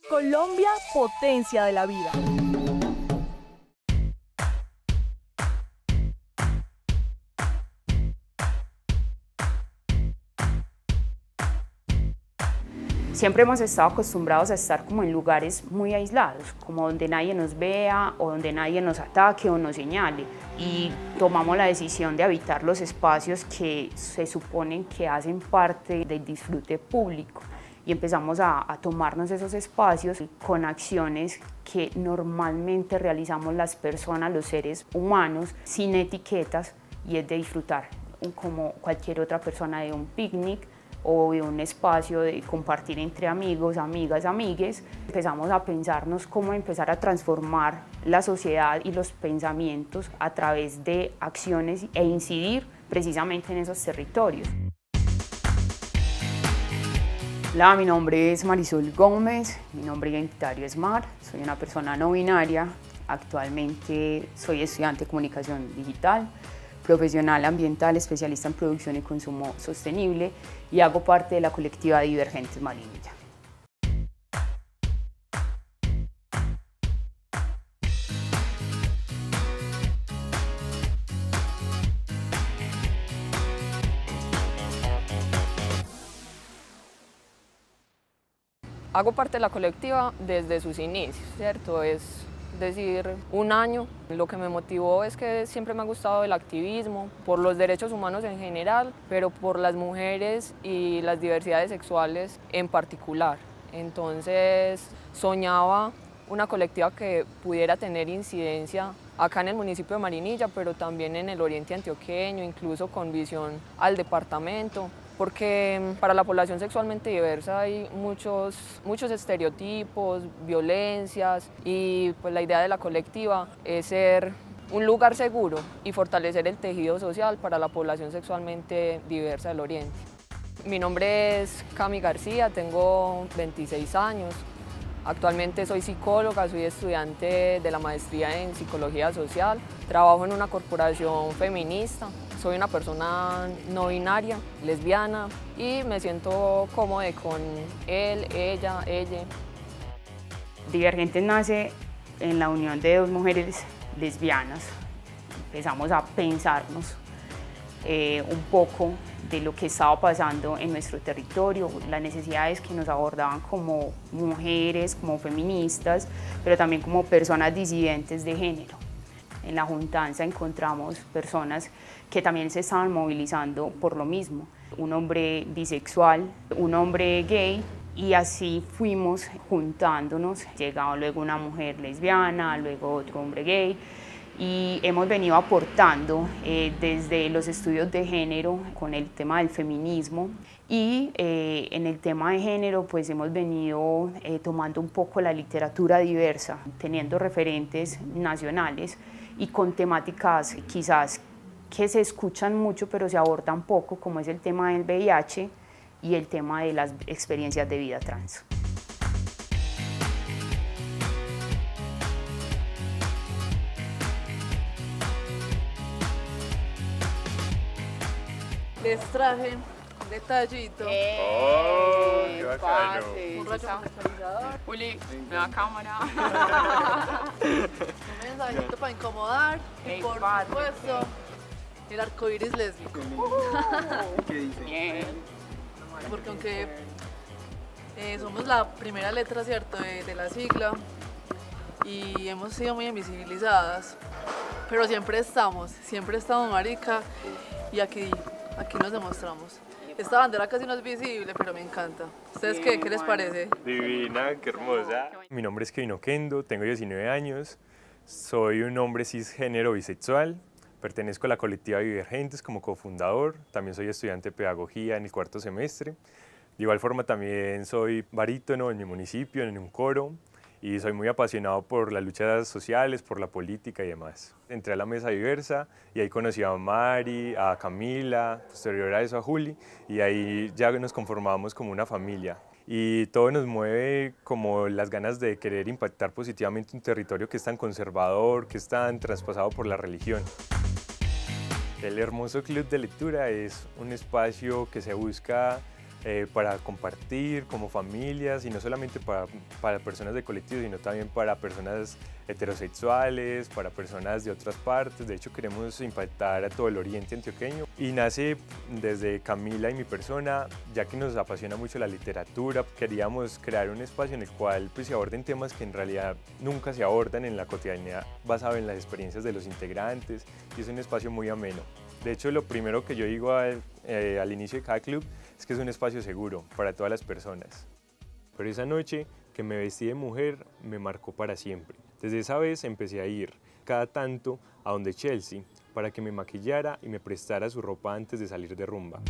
Colombia, potencia de la vida. Siempre hemos estado acostumbrados a estar como en lugares muy aislados, como donde nadie nos vea o donde nadie nos ataque o nos señale. Y tomamos la decisión de habitar los espacios que se suponen que hacen parte del disfrute público. Y empezamos a tomarnos esos espacios con acciones que normalmente realizamos las personas, los seres humanos, sin etiquetas, y es de disfrutar como cualquier otra persona de un picnic o de un espacio de compartir entre amigos, amigas, amigues. Empezamos a pensarnos cómo empezar a transformar la sociedad y los pensamientos a través de acciones e incidir precisamente en esos territorios. Hola, mi nombre es Marisol Gómez, mi nombre identitario es Mar, soy una persona no binaria, actualmente soy estudiante de comunicación digital, profesional ambiental, especialista en producción y consumo sostenible y hago parte de la colectiva Divergentes Marinilla. Hago parte de la colectiva desde sus inicios, ¿cierto? Es decir, un año. Lo que me motivó es que siempre me ha gustado el activismo, por los derechos humanos en general, pero por las mujeres y las diversidades sexuales en particular. Entonces soñaba una colectiva que pudiera tener incidencia acá en el municipio de Marinilla, pero también en el oriente antioqueño, incluso con visión al departamento, porque para la población sexualmente diversa hay muchos estereotipos, violencias, y pues la idea de la colectiva es ser un lugar seguro y fortalecer el tejido social para la población sexualmente diversa del oriente. Mi nombre es Cami García, tengo 26 años. Actualmente soy psicóloga, soy estudiante de la maestría en psicología social, trabajo en una corporación feminista, soy una persona no binaria, lesbiana, y me siento cómoda con él, ella, ella. Divergentes nace en la unión de dos mujeres lesbianas. Empezamos a pensarnos un poco de lo que estaba pasando en nuestro territorio, las necesidades que nos abordaban como mujeres, como feministas, pero también como personas disidentes de género. En la juntanza encontramos personas que también se estaban movilizando por lo mismo, un hombre bisexual, un hombre gay, y así fuimos juntándonos. Llegaba luego una mujer lesbiana, luego otro hombre gay, y hemos venido aportando desde los estudios de género con el tema del feminismo, y en el tema de género pues hemos venido tomando un poco la literatura diversa, teniendo referentes nacionales y con temáticas quizás que se escuchan mucho pero se abordan poco, como es el tema del VIH y el tema de las experiencias de vida trans. Les traje un detallito, ¡Qué bacano! un rayo musicalizador, Uli, la cámara. un mensajito para incomodar y por supuesto el arcoíris lésbico. ¿Qué dice? Bien. Porque aunque somos la primera letra, ¿cierto?, de la sigla y hemos sido muy invisibilizadas, pero siempre estamos marica, y aquí nos demostramos. Esta bandera casi no es visible, pero me encanta. ¿Ustedes qué les parece? Divina, qué hermosa. Mi nombre es Kevin Oquendo, tengo 19 años, soy un hombre cisgénero bisexual, pertenezco a la colectiva Divergentes como cofundador, también soy estudiante de pedagogía en el cuarto semestre. De igual forma también soy barítono en mi municipio, en un coro, y soy muy apasionado por las luchas sociales, por la política y demás. Entré a la mesa diversa y ahí conocí a Mari, a Camila, posterior a eso a Juli, y ahí ya nos conformábamos como una familia. Y todo nos mueve como las ganas de querer impactar positivamente un territorio que es tan conservador, que es tan traspasado por la religión. El hermoso Club de Lectura es un espacio que se busca para compartir como familias y no solamente para personas de colectivo, sino también para personas heterosexuales, para personas de otras partes. De hecho, queremos impactar a todo el oriente antioqueño y nace desde Camila y mi persona, ya que nos apasiona mucho la literatura. Queríamos crear un espacio en el cual pues, se aborden temas que en realidad nunca se abordan en la cotidianidad, basado en las experiencias de los integrantes, y es un espacio muy ameno. De hecho, lo primero que yo digo al inicio de cada club es que es un espacio seguro para todas las personas. Pero esa noche que me vestí de mujer me marcó para siempre. Desde esa vez empecé a ir cada tanto a donde Chelsea para que me maquillara y me prestara su ropa antes de salir de rumba.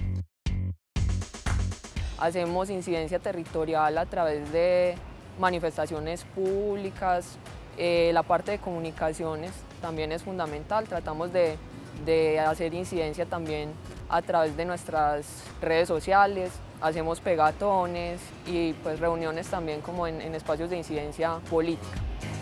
Hacemos incidencia territorial a través de manifestaciones públicas, la parte de comunicaciones también es fundamental, tratamos de hacer incidencia también a través de nuestras redes sociales, hacemos pegatones y pues reuniones también como en espacios de incidencia política.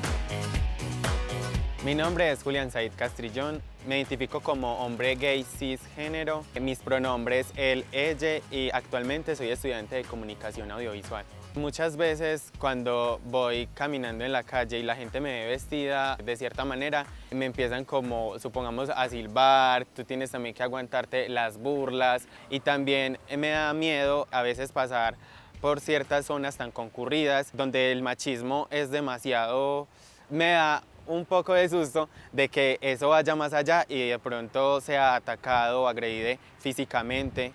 Mi nombre es Julián Said Castrillón, me identifico como hombre gay cisgénero, mis pronombres él, ella y actualmente soy estudiante de comunicación audiovisual. Muchas veces cuando voy caminando en la calle y la gente me ve vestida de cierta manera, me empiezan como, supongamos, a silbar, tú tienes también que aguantarte las burlas y también me da miedo a veces pasar por ciertas zonas tan concurridas donde el machismo es demasiado, me da un poco de susto de que eso vaya más allá y de pronto sea atacado o agredido físicamente.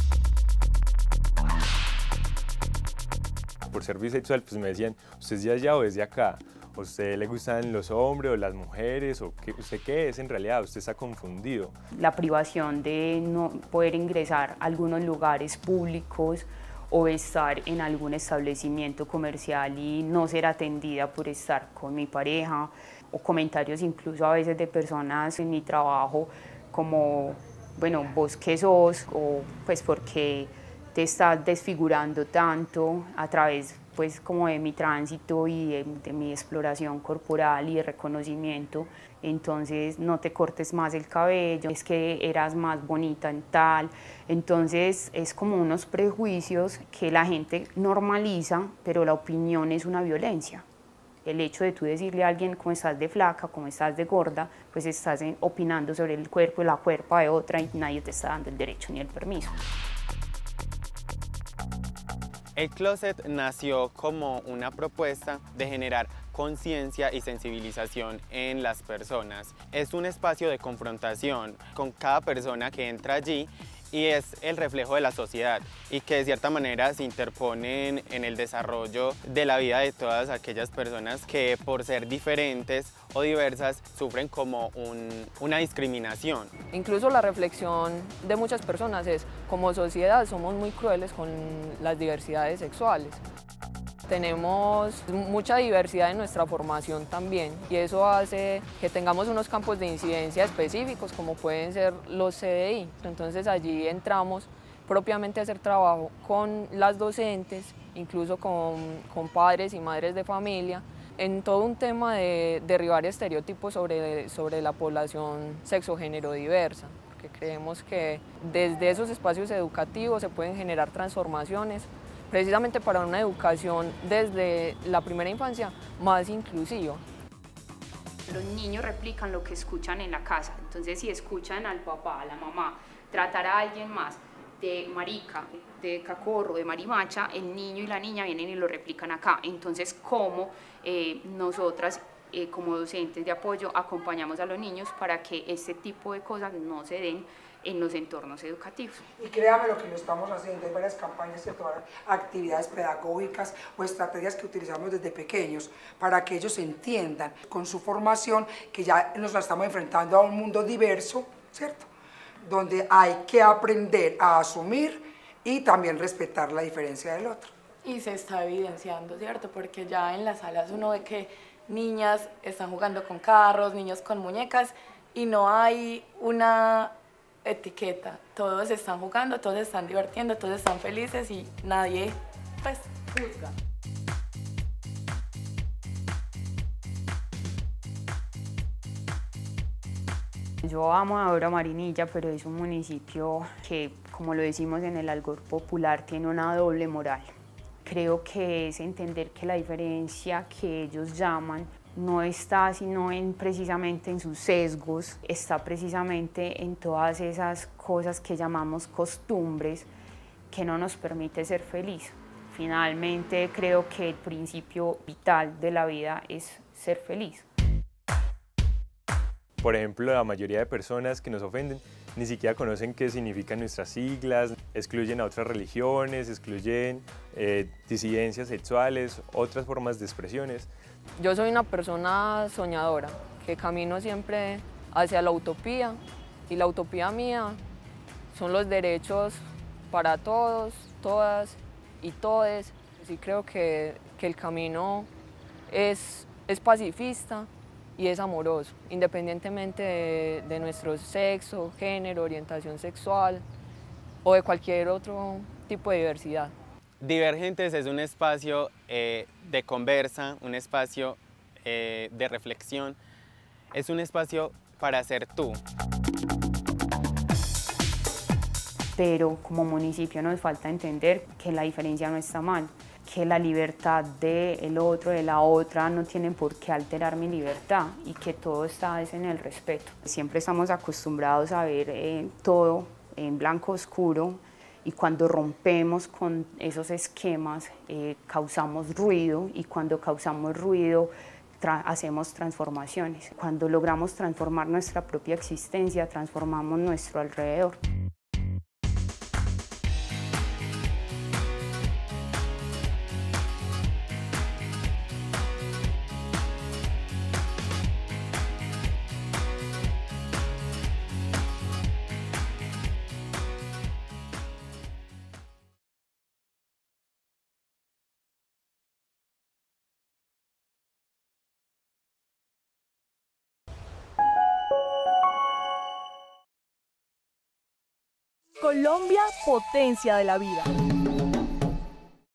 Por ser bisexual, pues me decían, ¿usted es de allá o es de acá? ¿A usted le gustan los hombres o las mujeres? ¿O qué, usted qué es en realidad? Usted está confundido. La privación de no poder ingresar a algunos lugares públicos o estar en algún establecimiento comercial y no ser atendida por estar con mi pareja, o comentarios incluso a veces de personas en mi trabajo como, bueno, ¿vos qué sos? O pues porque te estás desfigurando tanto a través pues como de mi tránsito y de mi exploración corporal y de reconocimiento, entonces no te cortes más el cabello, es que eras más bonita en tal, entonces es como unos prejuicios que la gente normaliza, pero la opinión es una violencia. El hecho de tú decirle a alguien cómo estás de flaca, cómo estás de gorda, pues estás opinando sobre el cuerpo y la cuerpa de otra y nadie te está dando el derecho ni el permiso. El closet nació como una propuesta de generar conciencia y sensibilización en las personas. Es un espacio de confrontación con cada persona que entra allí y es el reflejo de la sociedad y que de cierta manera se interponen en el desarrollo de la vida de todas aquellas personas que por ser diferentes o diversas sufren como una discriminación. Incluso la reflexión de muchas personas es, como sociedad somos muy crueles con las diversidades sexuales. Tenemos mucha diversidad en nuestra formación también y eso hace que tengamos unos campos de incidencia específicos como pueden ser los CDI. Entonces allí entramos propiamente a hacer trabajo con las docentes, incluso con padres y madres de familia, en todo un tema de derribar estereotipos sobre la población sexo-género diversa, porque creemos que desde esos espacios educativos se pueden generar transformaciones precisamente para una educación desde la primera infancia más inclusiva. Los niños replican lo que escuchan en la casa, entonces si escuchan al papá, a la mamá, tratar a alguien más de marica, de cacorro, de marimacha, el niño y la niña vienen y lo replican acá. Entonces, ¿cómo nosotras como docentes de apoyo acompañamos a los niños para que este tipo de cosas no se den en los entornos educativos? Y créame lo que lo estamos haciendo, hay varias campañas, ¿cierto? Actividades pedagógicas o estrategias que utilizamos desde pequeños para que ellos entiendan con su formación que ya nos estamos enfrentando a un mundo diverso, ¿cierto? Donde hay que aprender a asumir y también respetar la diferencia del otro. Y se está evidenciando, ¿cierto? Porque ya en las salas uno ve que niñas están jugando con carros, niños con muñecas y no hay una etiqueta, todos están jugando, todos están divirtiendo, todos están felices y nadie pues juzga. Yo amo ahora Marinilla, pero es un municipio que, como lo decimos en el algor popular, tiene una doble moral. Creo que es entender que la diferencia que ellos llaman no está sino precisamente en sus sesgos, está precisamente en todas esas cosas que llamamos costumbres que no nos permite ser feliz. Finalmente creo que el principio vital de la vida es ser feliz. Por ejemplo, la mayoría de personas que nos ofenden ni siquiera conocen qué significan nuestras siglas, excluyen a otras religiones, excluyen disidencias sexuales, otras formas de expresiones. Yo soy una persona soñadora, que camino siempre hacia la utopía, y la utopía mía son los derechos para todos, todas y todes. Sí creo que el camino es pacifista y es amoroso, independientemente de nuestro sexo, género, orientación sexual o de cualquier otro tipo de diversidad. Divergentes es un espacio de conversa, un espacio de reflexión, es un espacio para ser tú. Pero como municipio nos falta entender que la diferencia no está mal, que la libertad del otro, de la otra, no tienen por qué alterar mi libertad y que todo está en el respeto. Siempre estamos acostumbrados a ver todo en blanco oscuro y cuando rompemos con esos esquemas causamos ruido y cuando causamos ruido hacemos transformaciones. Cuando logramos transformar nuestra propia existencia, transformamos nuestro alrededor. Colombia, potencia de la vida.